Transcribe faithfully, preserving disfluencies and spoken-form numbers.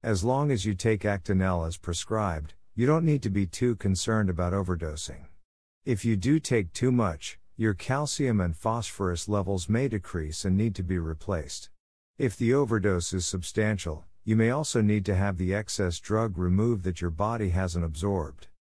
As long as you take Actonel as prescribed, you don't need to be too concerned about overdosing. If you do take too much, your calcium and phosphorus levels may decrease and need to be replaced. If the overdose is substantial, you may also need to have the excess drug removed that your body hasn't absorbed.